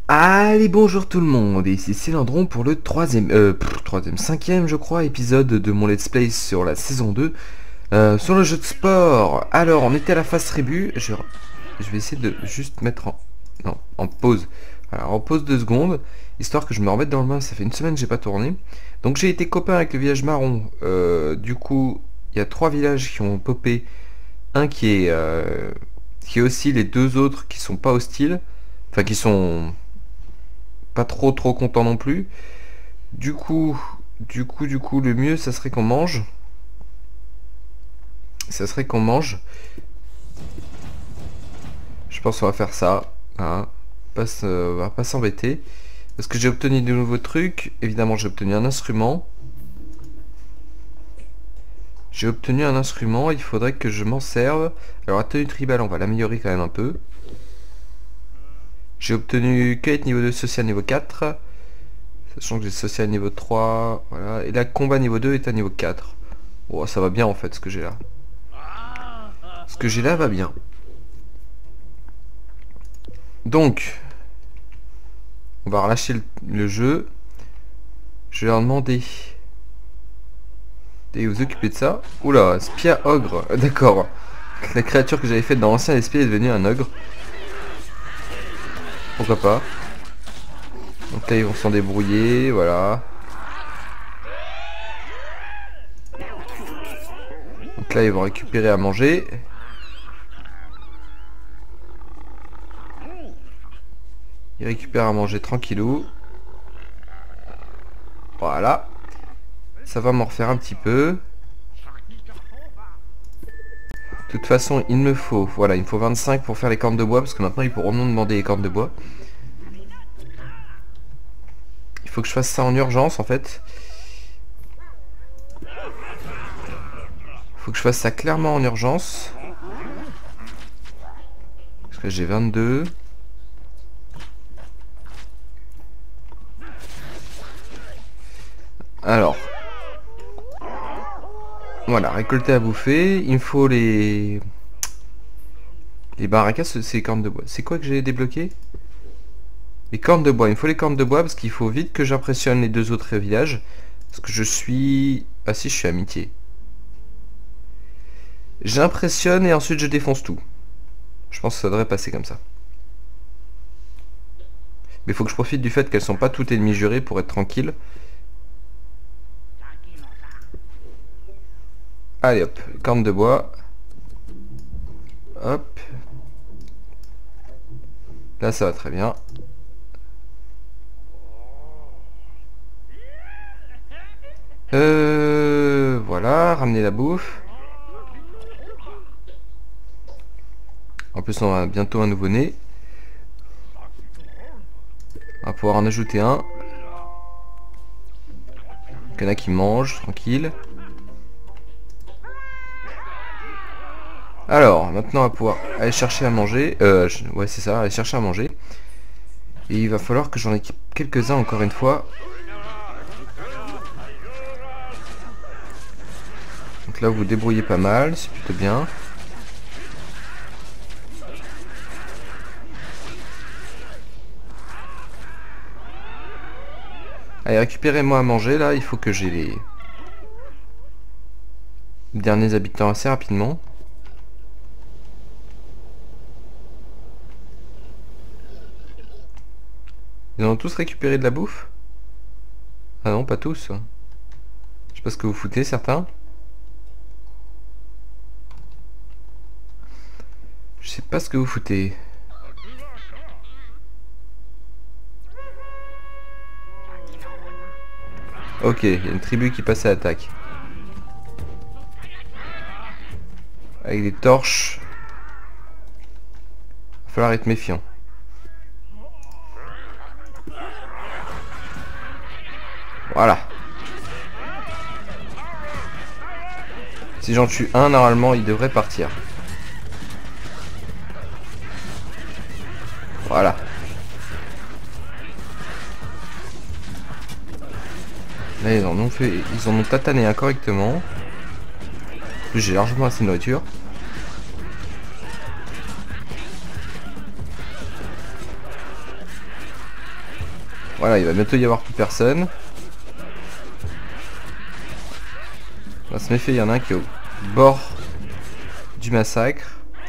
Allez, bonjour tout le monde, et ici Célandron pour le cinquième je crois, épisode de mon let's play sur la saison 2, sur le jeu de sport. Alors, on était à la phase tribu, je vais essayer de juste mettre en pause. Alors, en pause 2 secondes, histoire que je me remette dans le bain, ça fait une semaine que j'ai pas tourné. Donc j'ai été copain avec le village marron, du coup, il y a 3 villages qui ont popé, un qui est aussi les deux autres qui sont pas hostiles, enfin qui sont pas trop content non plus. Du coup, le mieux, ça serait qu'on mange. Ça serait qu'on mange. Je pense qu'on va faire ça. Hein. On va pas s'embêter. Parce que j'ai obtenu de nouveaux trucs. Évidemment, j'ai obtenu un instrument. J'ai obtenu un instrument. Il faudrait que je m'en serve. Alors, la tenue tribale, on va l'améliorer quand même un peu. J'ai obtenu cueillette niveau 2, social niveau 4. Sachant que j'ai social niveau 3. Voilà. Et là, combat niveau 2 est à niveau 4. Oh, ça va bien en fait ce que j'ai là. Ce que j'ai là va bien. Donc, on va relâcher le jeu. Je vais leur demander de vous occuper de ça. Oula, Spia ogre. D'accord. La créature que j'avais faite dans l'ancien esprit est devenue un ogre. Pourquoi pas. Donc là, ils vont s'en débrouiller. Voilà. Donc là, ils vont récupérer à manger. Ils récupèrent à manger tranquillou. Voilà. Ça va m'en refaire un petit peu. De toute façon, il me faut 25 pour faire les cornes de bois, parce que maintenant ils pourront nous demander les cornes de bois. Il faut que je fasse ça en urgence en fait. Il faut que je fasse ça clairement en urgence. Parce que j'ai 22. Alors. Voilà, récolter à bouffer. Il me faut les barricades, c'est les cornes de bois. C'est quoi que j'ai débloqué? Les cornes de bois. Il me faut les cornes de bois parce qu'il faut vite que j'impressionne les deux autres villages. Parce que je suis... Ah si, je suis amitié. J'impressionne et ensuite je défonce tout. Je pense que ça devrait passer comme ça. Mais il faut que je profite du fait qu'elles sont pas toutes ennemies jurées pour être tranquille. Allez hop, corne de bois. Hop. Là ça va très bien. Voilà, ramener la bouffe. En plus on a bientôt un nouveau-né. On va pouvoir en ajouter un. Il y en a qui mangent, tranquille. Alors, maintenant on va pouvoir aller chercher à manger. Ouais c'est ça, aller chercher à manger. Et il va falloir que j'en équipe quelques-uns encore une fois. Donc là vous vous débrouillez pas mal, c'est plutôt bien. Allez, récupérez-moi à manger là, il faut que j'ai les derniers habitants assez rapidement. Ils ont tous récupéré de la bouffe? Ah non, pas tous. Je sais pas ce que vous foutez, certains. Je sais pas ce que vous foutez. Ok, il y a une tribu qui passe à l'attaque. Avec des torches. Il va falloir être méfiant. Voilà. Si j'en tue un, normalement, il devrait partir. Voilà. Là, ils en ont tatané incorrectement. En plus, j'ai largement assez de nourriture. Voilà, il va bientôt y avoir plus personne. Dans ce méfait, il y en a un qui est au bord du massacre.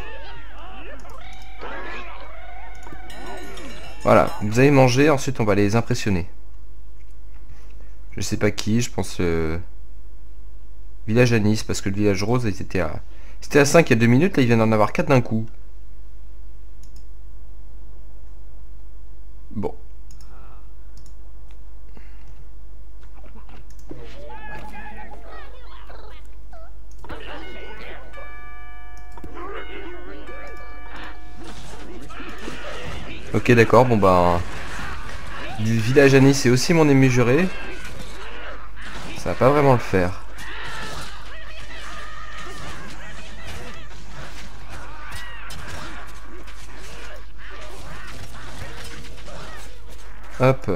Voilà, vous allez manger, ensuite on va les impressionner. Je sais pas qui, je pense village à Nice, parce que le village rose, c'était à 5 il y a 2 minutes, là il vient d'en avoir 4 d'un coup. Bon. Ok, d'accord, bon bah... Du village à Nice, c'est aussi mon ennemi juré. Ça va pas vraiment le faire. Hop.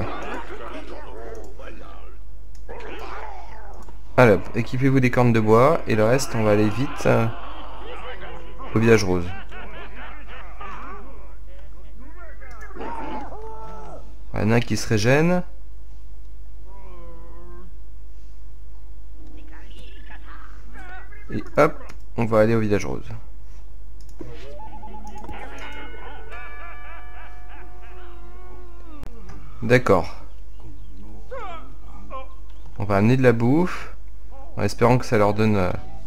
Alors, équipez-vous des cornes de bois. Et le reste, on va aller vite au village rose. Il y en a un qui se régène. Et hop, on va aller au village rose. D'accord. On va amener de la bouffe. En espérant que ça leur donne...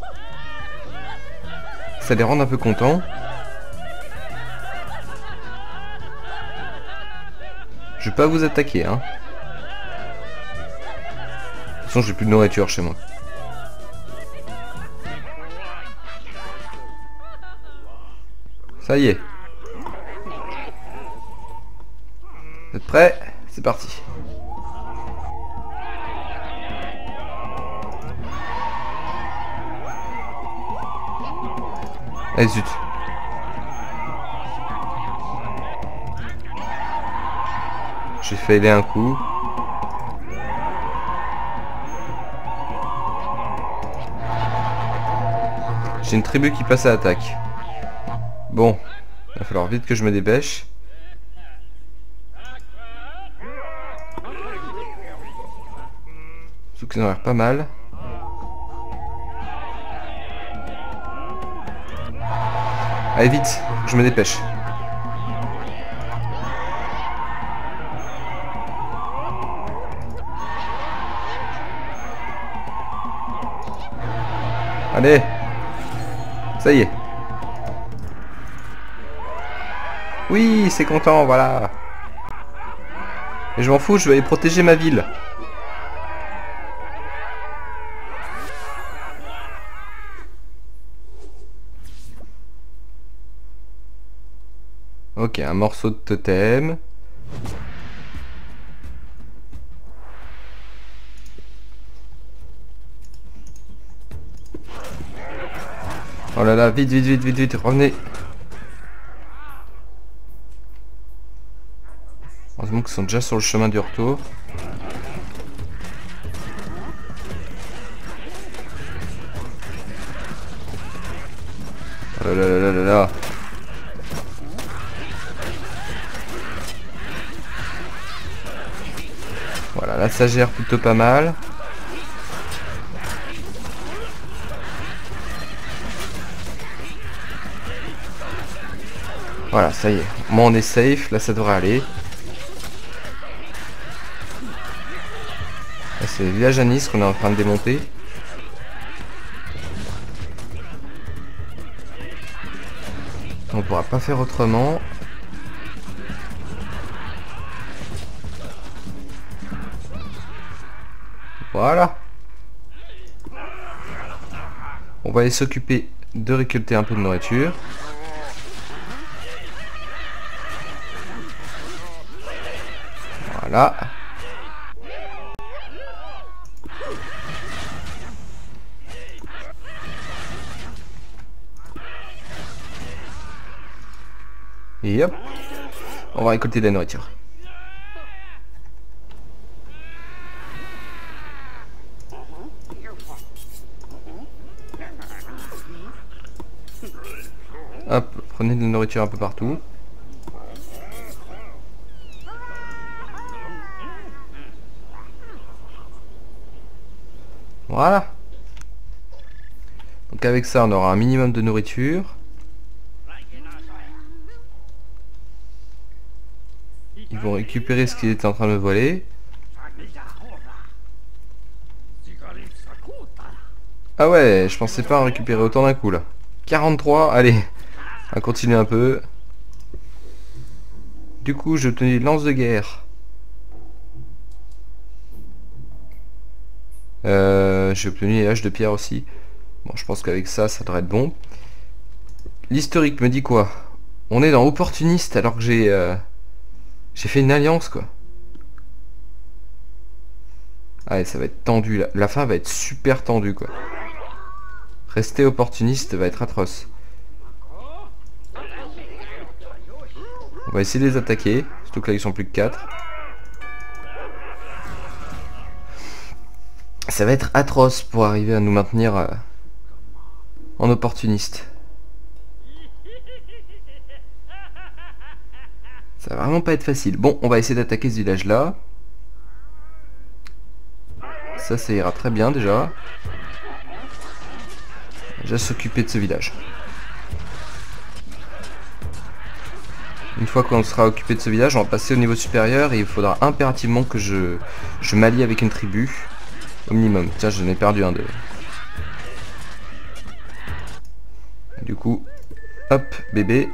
ça les rende un peu contents. Je vais pas vous attaquer, hein. De toute façon, j'ai plus de nourriture chez moi. Ça y est. Vous êtes prêts? C'est parti. Allez, zut. J'ai failli un coup. J'ai une tribu qui passe à l'attaque. Bon, il va falloir vite que je me dépêche. Surtout qu'ils ont l'air pas mal. Allez vite, faut que je me dépêche. Allez. Ça y est. Oui, c'est content, voilà. Et je m'en fous, je vais aller protéger ma ville. Ok, un morceau de totem. Oh là là, vite, vite, vite, vite, vite, revenez. Heureusement qu'ils sont déjà sur le chemin du retour. Oh là là là là là. Voilà, là ça gère plutôt pas mal. Voilà, ça y est. Moi on est safe, là ça devrait aller. Là c'est le village à Nice qu'on est en train de démonter. On pourra pas faire autrement. Voilà. On va aller s'occuper de récolter un peu de nourriture. Voilà. Et hop. On va récolter de la nourriture. Hop, prenez de la nourriture un peu partout. Voilà. Donc avec ça, on aura un minimum de nourriture. Ils vont récupérer ce qu'ils étaient en train de me voler. Ah ouais, je pensais pas en récupérer autant d'un coup là. 43, allez. On va continuer un peu. Du coup, j'ai obtenu une lance de guerre. J'ai obtenu les haches de pierre aussi. Bon, je pense qu'avec ça, ça devrait être bon. L'historique me dit quoi? On est dans opportuniste alors que j'ai fait une alliance quoi. Allez, ça va être tendu là. La fin va être super tendue quoi. Rester opportuniste va être atroce. On va essayer de les attaquer. Surtout que là ils sont plus que 4. Ça va être atroce pour arriver à nous maintenir en opportuniste. Ça va vraiment pas être facile. Bon, on va essayer d'attaquer ce village là. Ça ira très bien déjà. Déjà s'occuper de ce village. Une fois qu'on sera occupé de ce village, on va passer au niveau supérieur et il faudra impérativement que je m'allie avec une tribu. Au minimum. Tiens, j'en ai perdu un d'eux. Du coup, hop, bébé.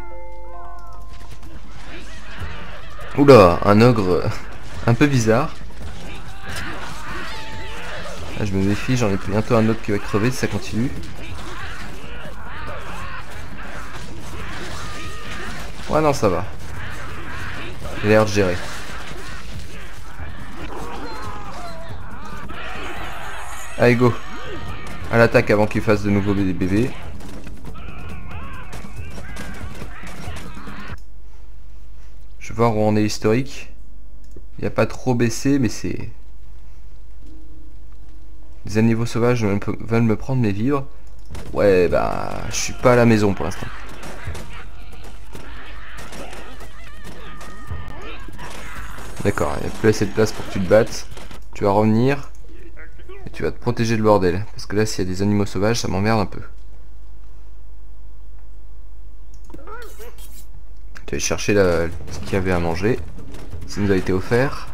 Oula, un ogre un peu bizarre. Là, je me méfie, j'en ai bientôt un autre qui va crever si ça continue. Ouais, non, ça va. Il a l'air de gérer. Allez, go. À l'attaque avant qu'il fasse de nouveau des bébés. Je vais voir où on est historique. Il n'y a pas trop baissé, mais c'est... Les animaux sauvages veulent me prendre mes vivres. Ouais, bah... Je suis pas à la maison pour l'instant. D'accord, il n'y a plus assez de place pour que tu te battes. Tu vas revenir. Et tu vas te protéger de bordel. Parce que là, s'il y a des animaux sauvages, ça m'emmerde un peu. Tu vas chercher ce qu'il y avait à manger. Ça nous a été offert.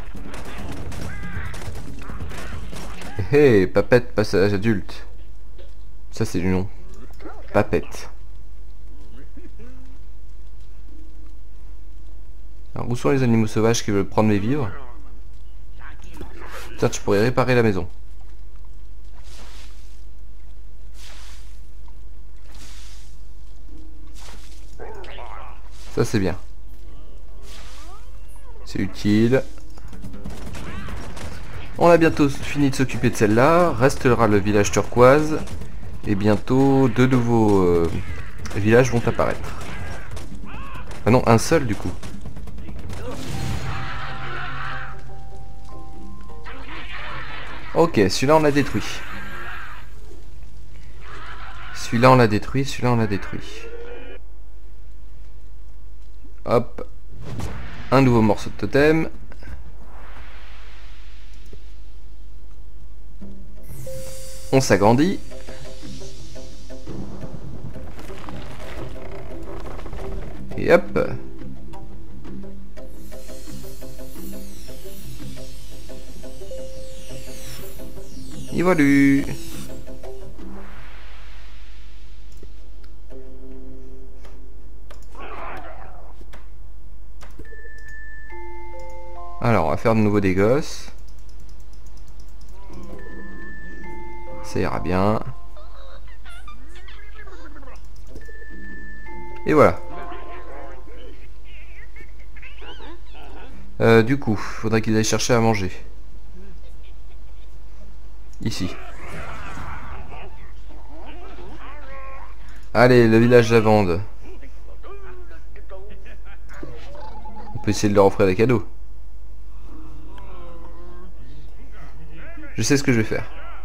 Hé, Papette, passage adulte. Ça, c'est du nom. Papette. Alors, où sont les animaux sauvages qui veulent prendre mes vivres? Tiens, tu pourrais réparer la maison. Ça, c'est bien. C'est utile. On a bientôt fini de s'occuper de celle-là. Restera le village turquoise. Et bientôt, 2 nouveaux villages vont apparaître. Ah non, un seul du coup. Ok, celui-là on l'a détruit. Celui-là on l'a détruit, celui-là on l'a détruit. Hop. Un nouveau morceau de totem. On s'agrandit. Et hop. Et voilà. Alors, on va faire de nouveau des gosses. Ça ira bien. Et voilà. Du coup, faudrait qu'ils aillent chercher à manger. Ici. Allez, le village Lavande. On peut essayer de leur offrir des cadeaux. Je sais ce que je vais faire.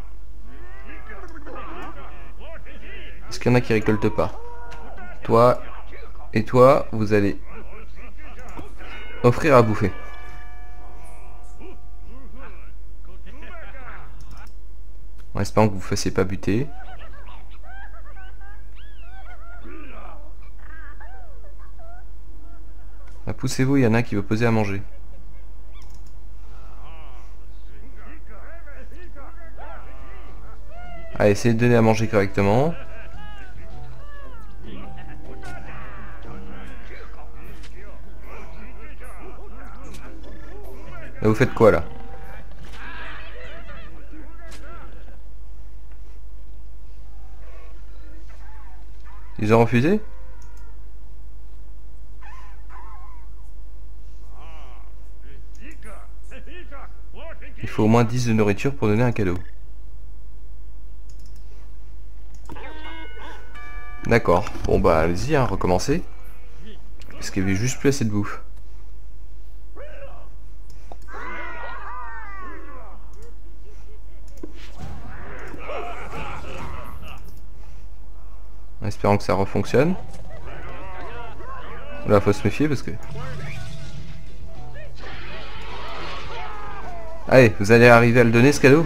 Est-ce qu'il y en a qui récoltent pas? Toi et toi, vous allez offrir à bouffer. En espérant que vous ne fassiez pas buter. Ah, poussez-vous, il y en a un qui veut poser à manger. Allez, essayez de donner à manger correctement. Là, vous faites quoi là? Ils ont refusé? Il faut au moins 10 de nourriture pour donner un cadeau. D'accord. Bon bah allez-y, hein, recommencez. Parce qu'il y avait juste plus assez de bouffe. En espérant que ça refonctionne. Là, faut se méfier parce que... Allez, vous allez arriver à le donner ce cadeau?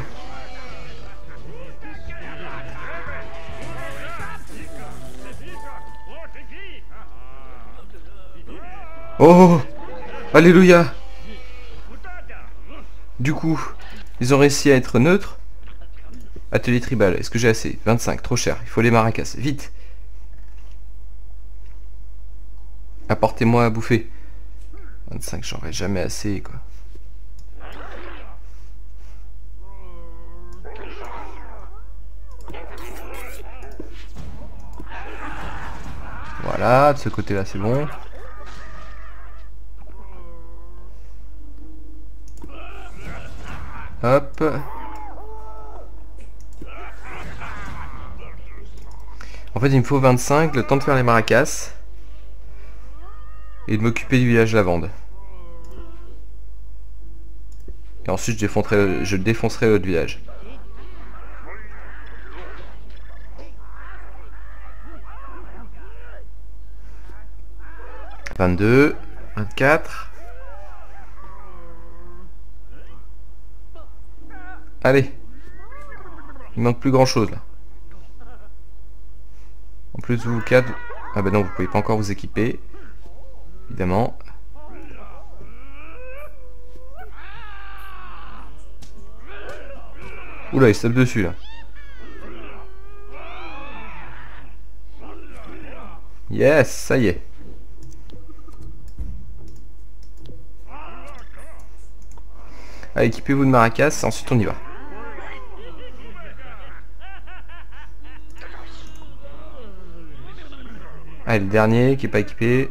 Oh! Alléluia! Du coup, ils ont réussi à être neutres. Atelier tribal, est-ce que j'ai assez? 25, trop cher, il faut les maracas, vite! Apportez-moi à bouffer. 25, j'aurai jamais assez, quoi. Voilà, de ce côté-là, c'est bon. Hop. En fait, il me faut 25, le temps de faire les maracas. Et de m'occuper du village lavande. Et ensuite je défoncerai l'autre village. « 22, 24... Allez. Il manque plus grand chose là. En plus vous 4... Ah bah non, vous pouvez pas encore vous équiper. Évidemment. Oula, il se tape dessus là. Yes, ça y est. Allez, équipez-vous de maracas, ensuite on y va. Allez, le dernier qui est pas équipé.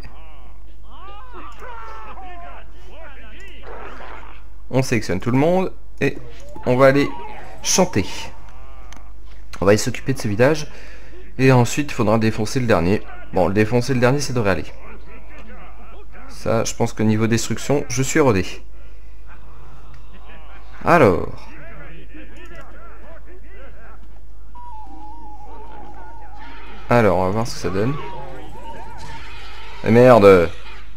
On sélectionne tout le monde et on va aller chanter. On va aller s'occuper de ce village et ensuite il faudra défoncer le dernier. Bon, défoncer le dernier, ça devrait aller. Ça, je pense que niveau destruction, je suis rodé. Alors. Alors, on va voir ce que ça donne. Eh merde!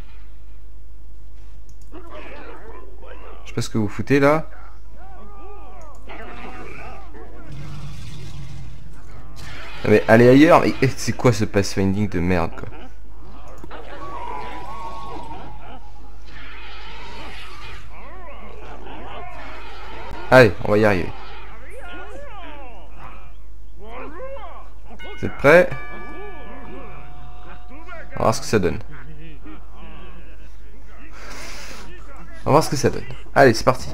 Je sais pas ce que vous foutez là. Mais allez ailleurs, mais c'est quoi ce pathfinding de merde quoi? Allez, on va y arriver. Vous êtes prêts? On va voir ce que ça donne. On va voir ce que ça donne. Allez, c'est parti.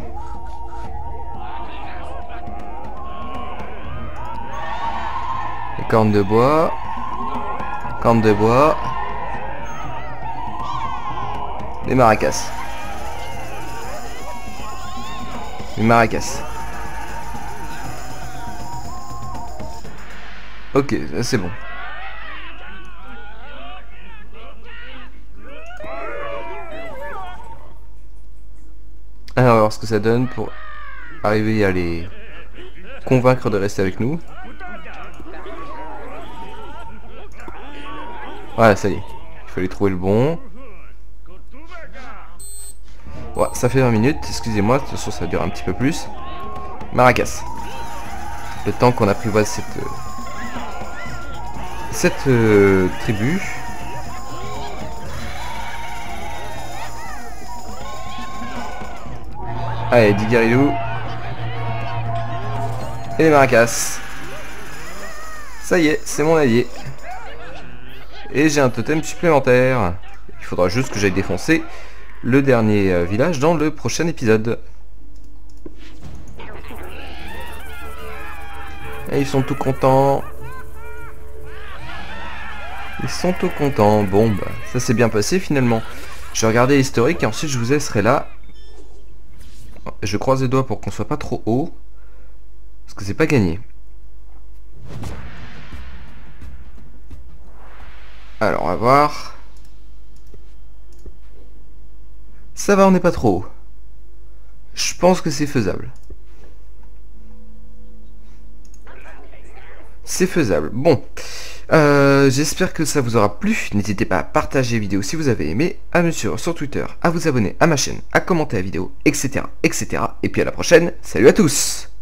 Les cornes de bois. Cornes de bois. Les maracas. Les maracas. Ok, c'est bon. Alors, on va voir ce que ça donne pour arriver à les convaincre de rester avec nous. Voilà, ça y est. Il fallait trouver le bon. Ouais, ça fait 20 minutes, excusez-moi, de toute façon ça dure un petit peu plus. Maracas. Le temps qu'on apprivoise cette tribu. Allez, Digarilou. Et les maracas. Ça y est, c'est mon allié. Et j'ai un totem supplémentaire. Il faudra juste que j'aille défoncer le dernier village dans le prochain épisode. Et ils sont tout contents. Ils sont tout contents. Bon, bah, ça s'est bien passé finalement. Je vais regarder l'historique et ensuite je vous laisserai là. Je croise les doigts pour qu'on soit pas trop haut. Parce que c'est pas gagné. Alors, on va voir. Ça va, on n'est pas trop haut. Je pense que c'est faisable. C'est faisable. Bon. J'espère que ça vous aura plu. N'hésitez pas à partager la vidéo si vous avez aimé, à me suivre sur Twitter, à vous abonner à ma chaîne, à commenter la vidéo, etc. etc. Et puis à la prochaine. Salut à tous!